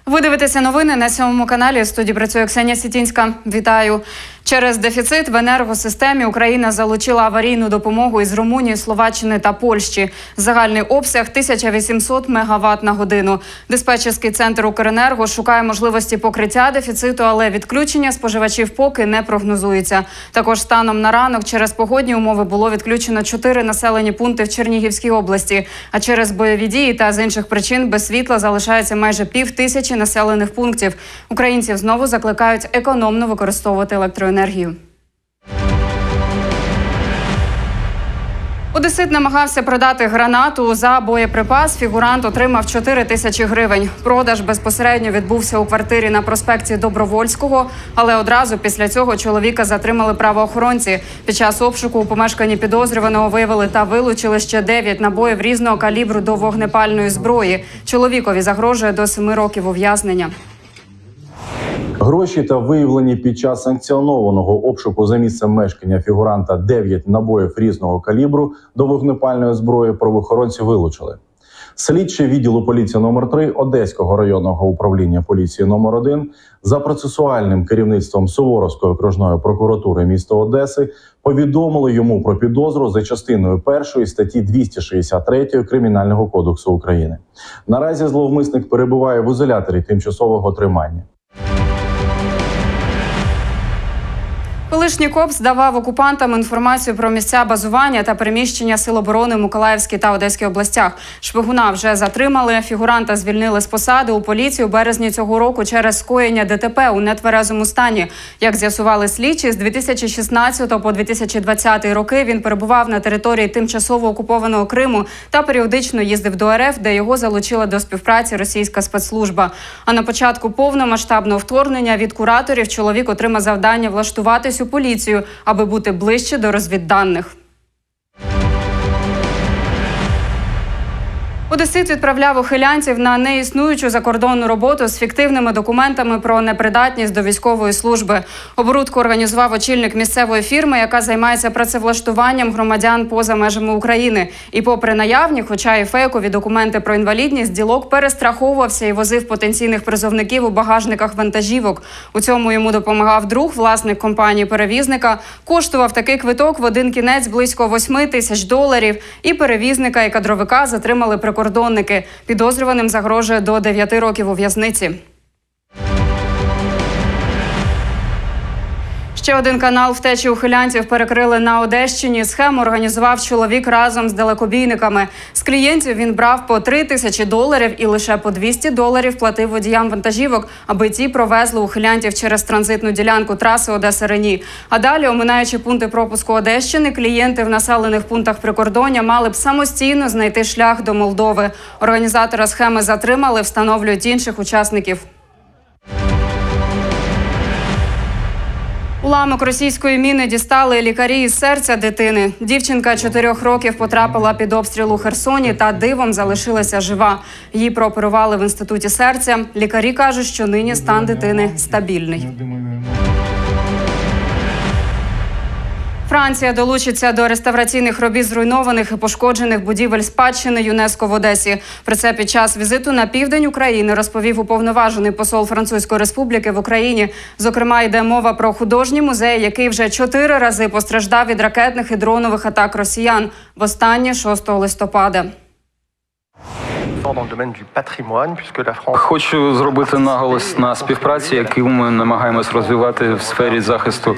Ви дивитеся новини на 7 каналі. В студії працює Ксенія Сітінська. Вітаю. Через дефіцит в енергосистемі Україна залучила аварійну допомогу із Румунії, Словаччини та Польщі. Загальний обсяг – 1800 МВт на годину. Диспетчерський центр «Укренерго» шукає можливості покриття дефіциту, але відключення споживачів поки не прогнозується. Також станом на ранок через погодні умови було відключено 4 населені пункти в Чернігівській області. А через бойові дії та з інших причин без світла залишається майже 5000 населених пунктів. Українців знову закликають економно використовувати електроенергію. Одесит намагався продати гранату за боєприпас. Фігурант отримав 4000 гривень. Продаж безпосередньо відбувся у квартирі на проспекті Добровольського, але одразу після цього чоловіка затримали правоохоронці. Під час обшуку у помешканні підозрюваного виявили та вилучили ще 9 набоїв різного калібру до вогнепальної зброї. Чоловікові загрожує до 7 років ув'язнення. Гроші та виявлені під час санкціонованого обшуку за місцем мешкання фігуранта 9 набоїв різного калібру до вогнепальної зброї правоохоронці вилучили. Слідчий відділу поліції номер 3 Одеського районного управління поліції номер 1 за процесуальним керівництвом Суворовської окружної прокуратури міста Одеси повідомили йому про підозру за частиною 1 статті 263 Кримінального кодексу України. Наразі зловмисник перебуває в ізоляторі тимчасового тримання. Колишній КОП здавав окупантам інформацію про місця базування та переміщення Сил оборони в Миколаївській та Одеській областях. Шпигуна вже затримали, фігуранта звільнили з посади у поліції у березні цього року через скоєння ДТП у нетверезому стані. Як з'ясували слідчі, з 2016 по 2020 роки він перебував на території тимчасово окупованого Криму та періодично їздив до РФ, де його залучила до співпраці російська спецслужба. А на початку повномасштабного вторгнення від кураторів чоловік отримав завдання влаштуватись у поліцію, аби бути ближче до розвідданих. Одесит відправляв ухилянців на неіснуючу закордонну роботу з фіктивними документами про непридатність до військової служби. Оборудку організував очільник місцевої фірми, яка займається працевлаштуванням громадян поза межами України. І попри наявні, хоча і фейкові документи про інвалідність, ділок перестраховувався і возив потенційних призовників у багажниках вантажівок. У цьому йому допомагав друг, власник компанії-перевізника. Коштував такий квиток в один кінець близько $8000. І перевізника, і кадровика затримали прикордонники. Підозрюваним загрожує до 9 років у в'язниці. Ще один канал втечі ухилянців перекрили на Одещині. Схему організував чоловік разом з далекобійниками. З клієнтів він брав по $3000 і лише по $200 платив водіям вантажівок, аби ті провезли ухилянтів через транзитну ділянку траси Одеса-Рені. А далі, оминаючи пункти пропуску Одещини, клієнти в населених пунктах прикордоння мали б самостійно знайти шлях до Молдови. Організатора схеми затримали, встановлюють інших учасників. Уламок російської міни дістали лікарі із серця дитини. Дівчинка 4 років потрапила під обстріл у Херсоні та дивом залишилася жива. Її прооперували в інституті серця. Лікарі кажуть, що нині стан дитини стабільний. Франція долучиться до реставраційних робіт зруйнованих і пошкоджених будівель спадщини ЮНЕСКО в Одесі. Про це під час візиту на південь України розповів уповноважений посол Французької Республіки в Україні. Зокрема, йде мова про художній музей, який вже 4 рази постраждав від ракетних і дронових атак росіян. Востаннє 6 листопада. Хочу зробити наголос на співпраці, яку ми намагаємось розвивати в сфері захисту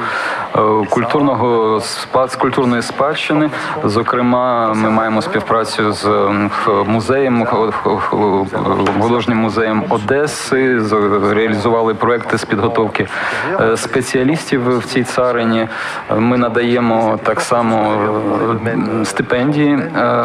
культурної спадщини. Зокрема, ми маємо співпрацю з музеєм, художнім музеєм Одеси, реалізували проекти з підготовки спеціалістів в цій царині. Ми надаємо так само стипендії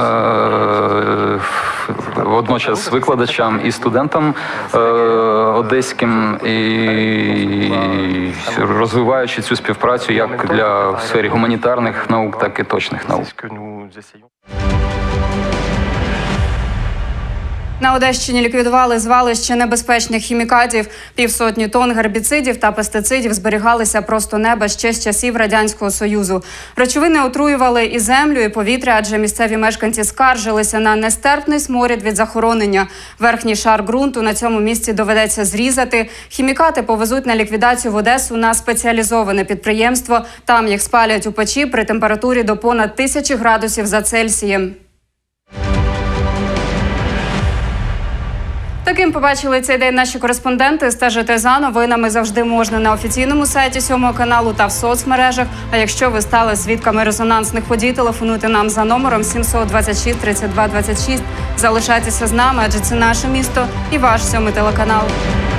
водночас викладачам і студентам одеським, і розвиваючи цю співпрацю як для в сфері гуманітарних наук, так і точних наук. На Одещині ліквідували звалище небезпечних хімікатів. 500 тонн гербіцидів та пестицидів зберігалися просто неба ще з часів Радянського Союзу. Речовини отруювали і землю, і повітря, адже місцеві мешканці скаржилися на нестерпний сморід від захоронення. Верхній шар ґрунту на цьому місці доведеться зрізати. Хімікати повезуть на ліквідацію в Одесу на спеціалізоване підприємство. Там їх спалять у печі при температурі до понад 1000 градусів за Цельсієм. Таким побачили цей день наші кореспонденти. Стежити за новинами завжди можна на офіційному сайті 7 каналу та в соцмережах. А якщо ви стали свідками резонансних подій, телефонуйте нам за номером 726 32 26. Залишайтеся з нами, адже це наше місто і ваш 7 телеканал.